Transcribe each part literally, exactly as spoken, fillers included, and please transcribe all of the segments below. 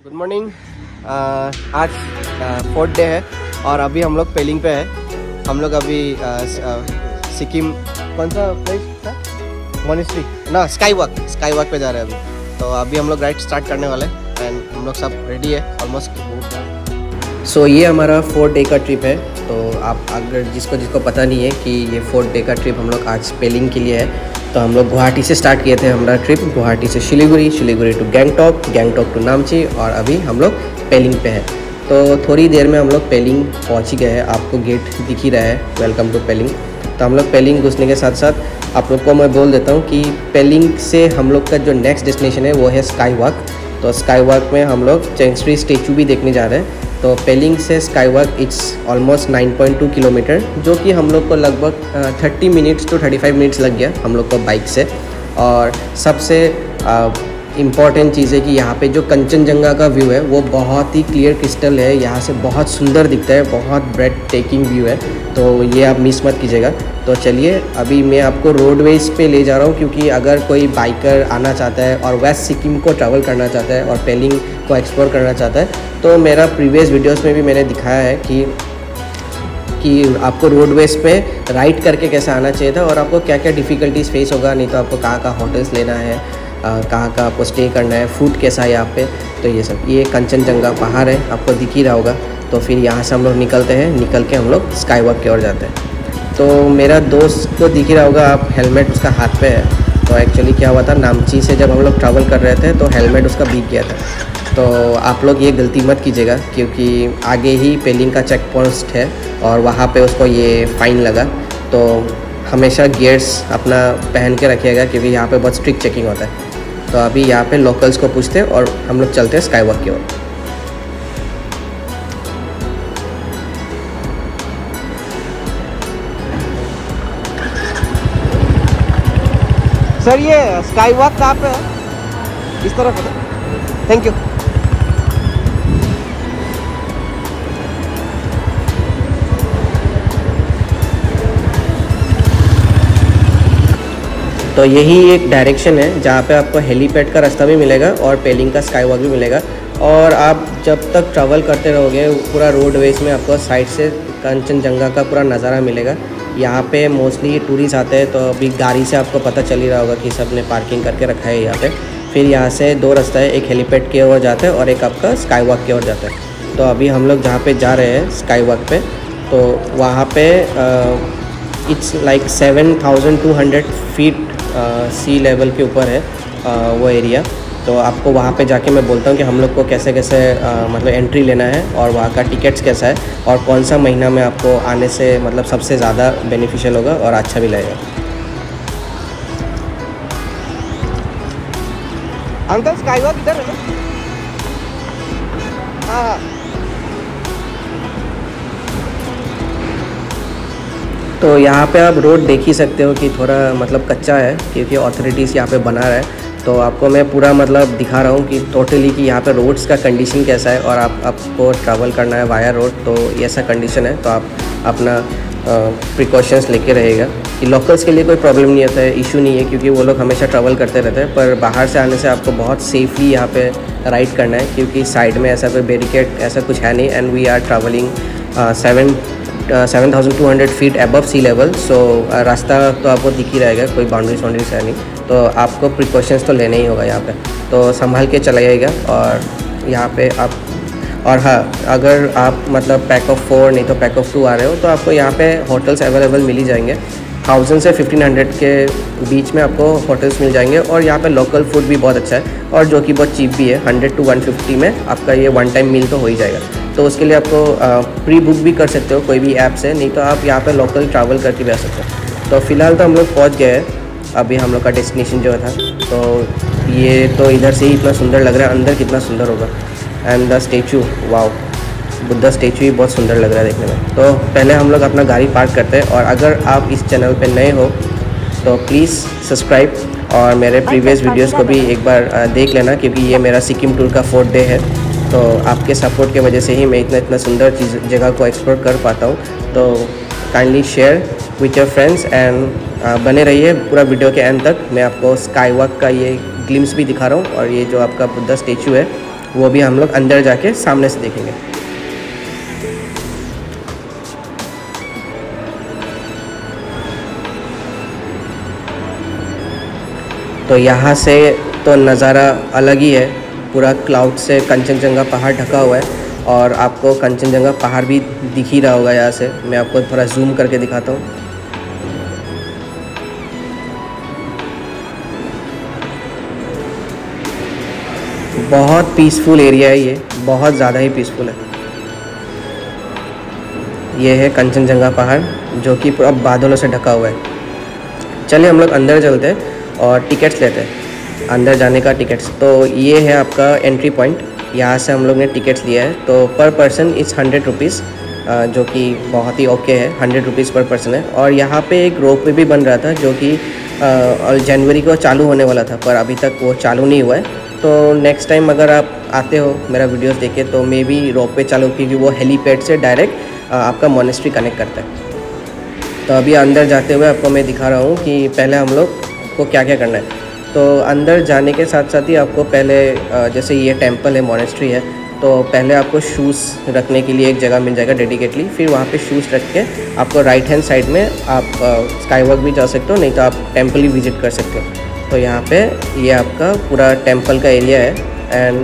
Good morning. आज fourth day है और अभी हम लोग पेलिंग पे है। हम लोग अभी सिक्किम कौन सा प्लेस था, मोनेस्ट्री ना, स्काई वॉक स्काई वॉक पे जा रहे हैं अभी। तो अभी हम लोग राइड स्टार्ट करने वाले हैं एंड हम लोग सब रेडी है ऑलमोस्ट। सो ये हमारा फोर्थ डे का ट्रिप है। तो आप अगर जिसको जिसको पता नहीं है कि ये फोर्थ डे का ट्रिप हम लोग आज पेलिंग के लिए है, तो हम लोग गुवाहाटी से स्टार्ट किए थे हमारा ट्रिप। गुवाहाटी से सिलीगुड़ी, सिलीगुड़ी टू गैंगटॉक, गैंगटॉक टू नामची और अभी हम लोग पेलिंग पे है। तो थोड़ी देर में हम लोग पेलिंग पहुंच ही गए हैं। आपको गेट दिख ही रहा है, वेलकम टू पेलिंग। तो हम लोग पेलिंग घुसने के साथ साथ आप लोग को मैं बोल देता हूँ कि पेलिंग से हम लोग का जो नेक्स्ट डेस्टिनेशन है वो है स्काई वॉक। तो स्काई वॉक में हम लोग चेंगस्ट्री स्टेचू भी देखने जा रहे हैं। तो पेलिंग से sky walk it's almost nine point two kilometre, जो कि हम लोग को लगभग thirty minutes to thirty five minutes लग गया हम लोग को बाइक से। और सबसे इम्पॉर्टेंट चीज़ है कि यहाँ पे जो कंचनजंगा का व्यू है वो बहुत ही क्लियर क्रिस्टल है। यहाँ से बहुत सुंदर दिखता है, बहुत ब्रेड टेकिंग व्यू है। तो ये आप मिस मत कीजिएगा। तो चलिए अभी मैं आपको रोडवेज पे ले जा रहा हूँ, क्योंकि अगर कोई बाइकर आना चाहता है और वेस्ट सिक्किम को ट्रैवल करना चाहता है और पेलिंग को एक्सप्लोर करना चाहता है, तो मेरा प्रीवियस वीडियोस में भी मैंने दिखाया है कि कि आपको रोडवेज पे राइड करके कैसे आना चाहिए था और आपको क्या क्या डिफ़िकल्टीज फेस होगा, नहीं तो आपको कहाँ कहाँ होटल्स लेना है, कहाँ कहाँ आपको स्टे करना है, फूड कैसा है यहाँ पे। तो ये सब, ये कंचनजंगा पहाड़ है, आपको दिख ही रहा होगा। तो फिर यहाँ से हम लोग निकलते हैं, निकल के हम लोग स्काई वॉक की ओर जाते हैं। तो मेरा दोस्त को दिख ही रहा होगा, आप हेलमेट उसका हाथ पे है। तो एक्चुअली क्या हुआ था, नामची से जब हम लोग ट्रैवल कर रहे थे तो हेलमेट उसका भीग गया था। तो आप लोग ये गलती मत कीजिएगा, क्योंकि आगे ही पेलिंग का चेक पोस्ट है और वहाँ पे उसको ये फ़ाइन लगा। तो हमेशा गियर्स अपना पहन के रखिएगा, क्योंकि यहाँ पे बहुत स्ट्रिक्ट चेकिंग होता है। तो अभी यहाँ पे लोकल्स को पूछते हैं और हम लोग चलते हैं स्काई वॉक की ओर। सर ये स्काई वॉक कहाँ पे है? इस तरफ है। Thank you. तो यही एक डायरेक्शन है जहाँ पे आपको हेलीपैड का रास्ता भी मिलेगा और पेलिंग का स्काई वॉक भी मिलेगा। और आप जब तक ट्रैवल करते रहोगे पूरा रोडवेज में आपको साइड से कंचनजंगा का पूरा नज़ारा मिलेगा। यहाँ पे मोस्टली टूरिस्ट आते हैं, तो अभी गाड़ी से आपको पता चल ही रहा होगा कि सब ने पार्किंग करके रखा है यहाँ पे। फिर यहाँ से दो रास्ता है, एक हेलीपैड की ओर जाता है और एक आपका स्काई वॉक की ओर जाता है। तो अभी हम लोग जहाँ पे जा रहे हैं स्काई वॉक पे, तो वहाँ पे it's like seven thousand two hundred feet sea level के ऊपर है uh, वो एरिया। तो आपको वहाँ पे जाके मैं बोलता हूँ कि हम लोग को कैसे कैसे uh, मतलब एंट्री लेना है और वहाँ का टिकट्स कैसा है और कौन सा महीना में आपको आने से मतलब सबसे ज़्यादा बेनिफिशियल होगा और अच्छा भी लगेगा। अंकल स्काई वॉक इधर है ना? हाँ हाँ। तो यहाँ पे आप रोड देख ही सकते हो कि थोड़ा मतलब कच्चा है, क्योंकि अथॉरिटीज़ यहाँ पे बना रहा है। तो आपको मैं पूरा मतलब दिखा रहा हूँ कि टोटली कि यहाँ पे रोड्स का कंडीशन कैसा है और आप आपको ट्रैवल करना है वाया रोड, तो ऐसा कंडीशन है। तो आप अपना प्रिकॉशंस लेके रहेगा कि लोकल्स के लिए कोई प्रॉब्लम नहीं होता है, इशू नहीं है, क्योंकि वो लोग हमेशा ट्रैवल करते रहते हैं। पर बाहर से आने से आपको बहुत सेफली यहाँ पे राइड करना है, क्योंकि साइड में ऐसा कोई बैरिकेड ऐसा कुछ है नहीं। And we are travelling seven seven thousand two hundred feet above sea level. So रास्ता तो आपको दिख ही रहेगा, कोई बाउंड्रीज वाउंड्रीज है नहीं। तो आपको प्रिकॉशंस तो लेना ही होगा यहाँ पे, तो संभाल के चलाइएगा। और यहाँ पे आप और हाँ, अगर आप मतलब पैक ऑफ फोर नहीं तो पैक ऑफ टू आ रहे हो, तो आपको यहाँ पे होटल्स अवेलेबल मिल ही जाएंगे। थाउजेंड से फिफ्टीन हंड्रेड के बीच में आपको होटल्स मिल जाएंगे। और यहाँ पे लोकल फूड भी बहुत अच्छा है और जो कि बहुत चीप भी है। हंड्रेड टू वन फिफ्टी में आपका ये वन टाइम मील तो हो ही जाएगा। तो उसके लिए आपको प्री बुक भी कर सकते हो कोई भी ऐप से, नहीं तो आप यहाँ पे लोकल ट्रैवल करके भी आ सकते हो। तो फ़िलहाल तो हम लोग पहुँच गए हैं अभी हम लोग का डेस्टिनेशन जो था। तो ये तो इधर से ही इतना सुंदर लग रहा है, अंदर कितना सुंदर होगा। And the statue, wow, Buddha statue ही बहुत सुंदर लग रहा है देखने में। तो पहले हम लोग अपना गाड़ी पार्क करते हैं। और अगर आप इस चैनल पे नए हो तो प्लीज़ सब्सक्राइब और मेरे प्रीवियस वीडियोस को भी एक बार देख लेना, क्योंकि ये मेरा सिक्किम टूर का फोर्थ डे है। तो आपके सपोर्ट की वजह से ही मैं इतना इतना सुंदर चीज़ जगह को एक्सप्लोर कर पाता हूँ। तो kindly share with your friends and बने रहिए पूरा वीडियो के एंड तक। मैं आपको स्काई वॉक का ये ग्लिम्स भी दिखा रहा हूँ और ये जो आपका बुद्धा स्टेचू है वो भी हम लोग अंदर जाके सामने से देखेंगे। तो यहाँ से तो नज़ारा अलग ही है, पूरा क्लाउड से कंचनजंगा पहाड़ ढका हुआ है और आपको कंचनजंगा पहाड़ भी दिख ही रहा होगा। यहाँ से मैं आपको थोड़ा जूम करके दिखाता हूँ। बहुत पीसफुल एरिया है ये, बहुत ज़्यादा ही पीसफुल है। ये है कंचनजंगा पहाड़ जो कि पूरा बादलों से ढका हुआ है। चलिए हम लोग अंदर चलते हैं और टिकट्स लेते हैं, अंदर जाने का टिकट्स। तो ये है आपका एंट्री पॉइंट, यहाँ से हम लोग ने टिकट्स लिया है। तो पर पर्सन इज़ हंड्रेड रुपीज़, जो कि बहुत ही ओके है, हंड्रेड रुपीज़ पर पर्सन है। और यहाँ पे एक रोप वे भी बन रहा था जो कि जनवरी को चालू होने वाला था, पर अभी तक वो चालू नहीं हुआ है। तो नेक्स्ट टाइम अगर आप आते हो मेरा वीडियोस देखे तो मे बी रोप वे चालू, क्योंकि वो हेलीपैड से डायरेक्ट आपका मोनेस्ट्री कनेक्ट करता है। तो अभी अंदर जाते हुए आपको मैं दिखा रहा हूँ कि पहले हम लोग को क्या क्या करना है। तो अंदर जाने के साथ साथ ही आपको पहले जैसे ये टेंपल है, मोनेस्ट्री है, तो पहले आपको शूज़ रखने के लिए एक जगह मिल जाएगा डेडिकेटली। फिर वहाँ पे शूज़ रख के आपको राइट हैंड साइड में आप स्काई वॉक भी जा सकते हो, नहीं तो आप टेंपल ही विजिट कर सकते हो। तो यहाँ पे ये आपका पूरा टेंपल का एरिया है। एंड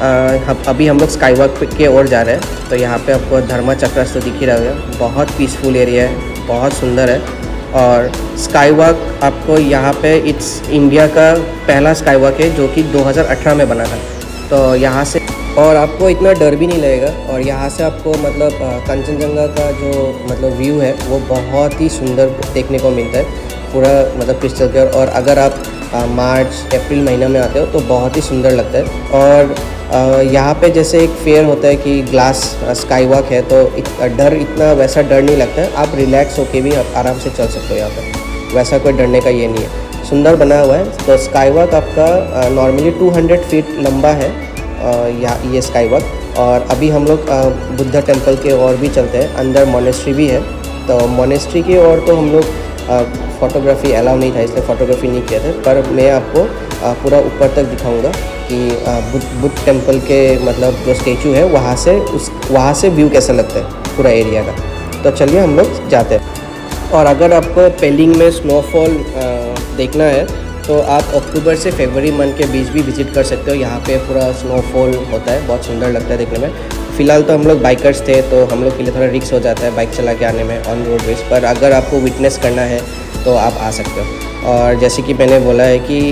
अभी हम लोग स्काई वॉक के ओर जा रहे हैं। तो यहाँ पे आपको धर्मा चक्र तो दिख ही रहा है, बहुत पीसफुल एरिया है, बहुत सुंदर है। और स्काई वॉक आपको यहाँ पे इट्स इंडिया का पहला स्काई वॉक है जो कि दो हज़ार अठारह में बना था। तो यहाँ से और आपको इतना डर भी नहीं लगेगा। और यहाँ से आपको मतलब कंचनजंगा का जो मतलब व्यू है वो बहुत ही सुंदर देखने को मिलता है, पूरा मतलब क्रिस्टल क्लियर। और अगर आप मार्च अप्रैल महीना में आते हो तो बहुत ही सुंदर लगता है। और यहाँ पे जैसे एक फेयर होता है कि ग्लास स्काई वॉक है, तो इत, डर इतना वैसा डर नहीं लगता है, आप रिलैक्स होके भी आप आराम से चल सकते हो। यहाँ पे वैसा कोई डरने का ये नहीं है, सुंदर बना हुआ है। तो स्काई वॉक आपका नॉर्मली टू हंड्रेड फीट लंबा है यहाँ ये स्काई वॉक। और अभी हम लोग बुद्धा टेम्पल के और भी चलते हैं, अंदर मोनेस्ट्री भी है। तो मोनेस्ट्री की ओर तो हम लोग फ़ोटोग्राफी अलाउ नहीं था, इसलिए फ़ोटोग्राफी नहीं किया था। पर मैं आपको पूरा ऊपर तक दिखाऊंगा कि बुद्ध बुद्ध टेम्पल के मतलब जो स्टेचू है वहाँ से उस वहाँ से व्यू कैसा लगता है पूरा एरिया का। तो चलिए हम लोग जाते हैं। और अगर आपको पेलिंग में स्नोफॉल देखना है तो आप अक्टूबर से फरवरी मंथ के बीच भी विज़िट कर सकते हो। यहाँ पे पूरा स्नोफॉल होता है, बहुत सुंदर लगता है देखने में। फ़िलहाल तो हम लोग बाइकर्स थे तो हम लोग के लिए थोड़ा रिस्क हो जाता है बाइक चला के आने में ऑन रोड वेज, पर अगर आपको विटनेस करना है तो आप आ सकते हो। और जैसे कि मैंने बोला है कि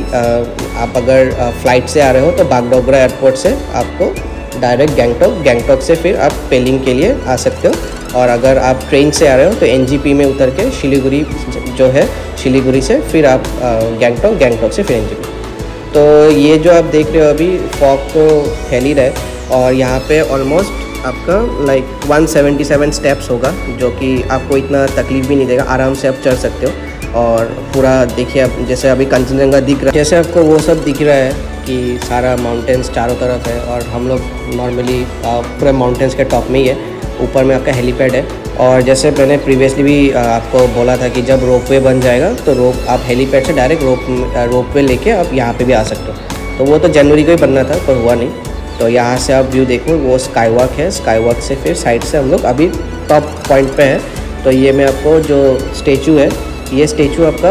आप अगर फ़्लाइट से आ रहे हो तो बागडोगरा एयरपोर्ट से आपको डायरेक्ट गैंगटॉक, गैंगटॉक से फिर आप पेलिंग के लिए आ सकते हो। और अगर आप ट्रेन से आ रहे हो तो एनजीपी में उतर के सिलीगुड़ी जो है, सिलीगुड़ी से फिर आप गैंगटॉक, गैंगटॉक से फिर एनजीपी। तो ये जो आप देख रहे हो अभी फॉग तो फैल ही रहा है। और यहाँ पे ऑलमोस्ट आपका like one seventy seven steps होगा, जो कि आपको इतना तकलीफ भी नहीं देगा, आराम से आप चढ़ सकते हो। और पूरा देखिए आप जैसे अभी कंचनजंगा दिख रहा है, जैसे आपको वो सब दिख रहा है कि सारा माउंटेन्स चारों तरफ है। और हम लोग नॉर्मली पूरे माउंटेन्स के टॉप में ही है, ऊपर में आपका हेलीपैड है। और जैसे मैंने प्रीवियसली भी आपको बोला था कि जब रोपवे बन जाएगा तो रोप आप हेलीपैड से डायरेक्ट रोप रोपवे लेके आप यहाँ पे भी आ सकते हो। तो वो तो जनवरी को ही बनना था पर हुआ नहीं। तो यहाँ से आप व्यू देखो, वो स्काई वॉक है, स्काई वॉक से फिर साइड से हम लोग अभी टॉप पॉइंट पे है। तो ये मैं आपको जो स्टेचू है, ये स्टेचू आपका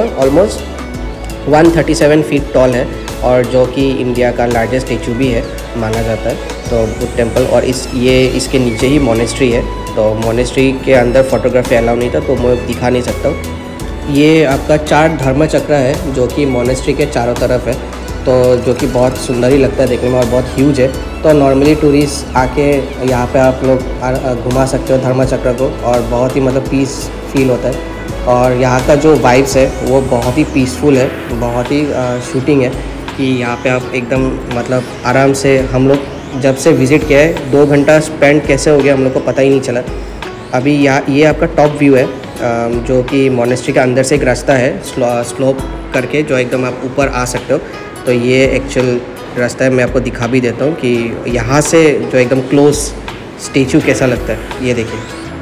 almost one thirty seven feet tall है और जो कि इंडिया का लार्जेस्ट स्टेचू भी है माना जाता है। तो बुद्ध टेम्पल और इस ये इसके नीचे ही मोनेस्ट्री है। तो मोनेस्ट्री के अंदर फोटोग्राफी अलाउ नहीं था तो मैं दिखा नहीं सकता हूँ। ये आपका चार धर्म चक्र है जो कि मोनेस्ट्री के चारों तरफ है, तो जो कि बहुत सुंदर ही लगता है देखने में और बहुत ह्यूज है। तो नॉर्मली टूरिस्ट आके यहाँ पे आप लोग घुमा सकते हो धर्म चक्र को, और बहुत ही मतलब पीस फील होता है। और यहाँ का जो वाइब्स है वो बहुत ही पीसफुल है, बहुत ही शूटिंग है कि यहाँ पे आप एकदम मतलब आराम से, हम लोग जब से विज़िट किया है दो घंटा स्पेंड कैसे हो गया हम लोग को पता ही नहीं चला। अभी यहाँ ये आपका टॉप व्यू है जो कि मोनेस्ट्री के अंदर से एक रास्ता है स्लोप करके जो एकदम आप ऊपर आ सकते हो। तो ये एक्चुअल रास्ता है, मैं आपको दिखा भी देता हूँ कि यहाँ से जो एकदम क्लोज स्टेचू कैसा लगता है। ये देखिए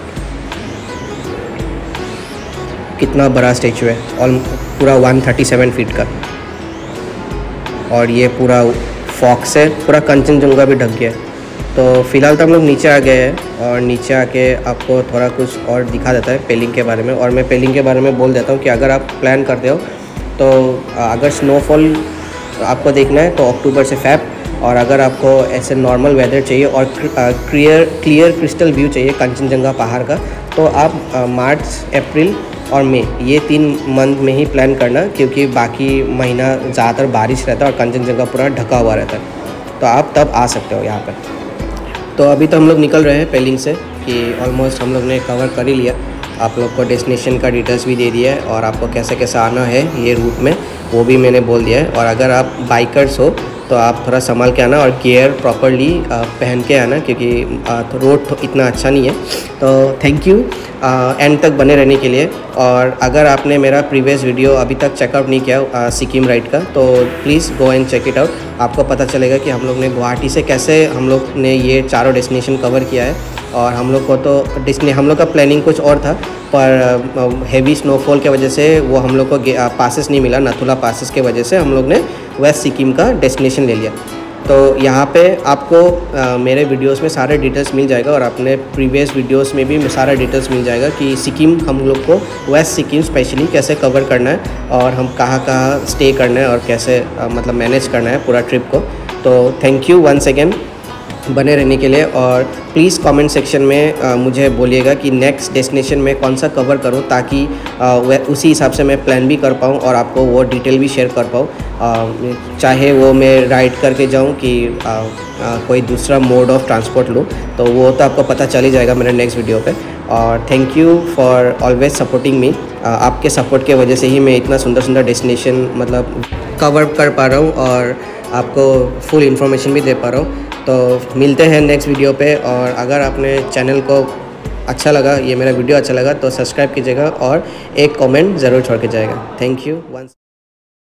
कितना बड़ा स्टेचू है, और पूरा वन थर्टी सेवन फीट का। और ये पूरा फॉग से पूरा कंचनजंगा भी ढक गया है। तो फ़िलहाल तो हम लोग नीचे आ गए हैं और नीचे आके आपको थोड़ा कुछ और दिखा देता है पेलिंग के बारे में। और मैं पेलिंग के बारे में बोल देता हूँ कि अगर आप प्लान करते हो तो अगर स्नोफॉल आपको देखना है तो अक्टूबर से फ़ेब, और अगर आपको ऐसे नॉर्मल वेदर चाहिए और क्लियर क्लियर क्रिस्टल व्यू चाहिए कंचनजंगा पहाड़ का, तो आप मार्च, अप्रैल और मई ये तीन मंथ में ही प्लान करना, क्योंकि बाकी महीना ज़्यादातर बारिश रहता है और कंचनजंगा पूरा ढका हुआ रहता है। तो आप तब आ सकते हो यहाँ पर। तो अभी तो हम लोग निकल रहे हैं पेलिंग से कि ऑलमोस्ट हम लोग ने कवर कर ही लिया। आप लोग को डेस्टिनेशन का डिटेल्स भी दे दिया है और आपको कैसे कैसे आना है ये रूट में वो भी मैंने बोल दिया है। और अगर आप बाइकर्स हो तो आप थोड़ा संभाल के आना और गियर प्रॉपरली पहन के आना, क्योंकि रोड तो इतना अच्छा नहीं है। तो थैंक यू एंड तक बने रहने के लिए। और अगर आपने मेरा प्रीवियस वीडियो अभी तक चेकआउट नहीं किया सिक्किम राइड का, तो please go and check it out. आपको पता चलेगा कि हम लोग ने गुवाहाटी से कैसे हम लोग ने ये चारों डेस्टिनेशन कवर किया है। और हम लोग को तो डिस्ने हम लोग का प्लानिंग कुछ और था, पर हेवी स्नोफॉल के वजह से वो हम लोग को पासेस नहीं मिला। नथुला पासेस के वजह से हम लोग ने वेस्ट सिक्किम का डेस्टिनेशन ले लिया। तो यहाँ पे आपको आ, मेरे वीडियोस में सारे डिटेल्स मिल जाएगा और अपने प्रीवियस वीडियोस में भी सारा डिटेल्स मिल जाएगा कि सिक्किम हम लोग को वेस्ट सिक्किम स्पेशली कैसे कवर करना है और हम कहाँ कहाँ स्टे करना है और कैसे आ, मतलब मैनेज करना है पूरा ट्रिप को। तो थैंक यू वंस अगेन बने रहने के लिए। और प्लीज़ कमेंट सेक्शन में आ, मुझे बोलिएगा कि नेक्स्ट डेस्टिनेशन में कौन सा कवर करूं, ताकि आ, वह उसी हिसाब से मैं प्लान भी कर पाऊं और आपको वो डिटेल भी शेयर कर पाऊं। चाहे वो मैं राइड करके जाऊं कि आ, आ, कोई दूसरा मोड ऑफ ट्रांसपोर्ट लूं, तो वो तो आपको पता चल ही जाएगा मेरे नेक्स्ट वीडियो पे। और thank you for always supporting me. आपके सपोर्ट के वजह से ही मैं इतना सुंदर सुंदर डेस्टिनेशन मतलब कवर कर पा रहा हूँ और आपको फुल इन्फॉर्मेशन भी दे पा रहा हूँ। तो मिलते हैं नेक्स्ट वीडियो पे। और अगर आपने चैनल को अच्छा लगा, ये मेरा वीडियो अच्छा लगा, तो सब्सक्राइब कीजिएगा और एक कमेंट ज़रूर छोड़ के जाएगा। Thank you once.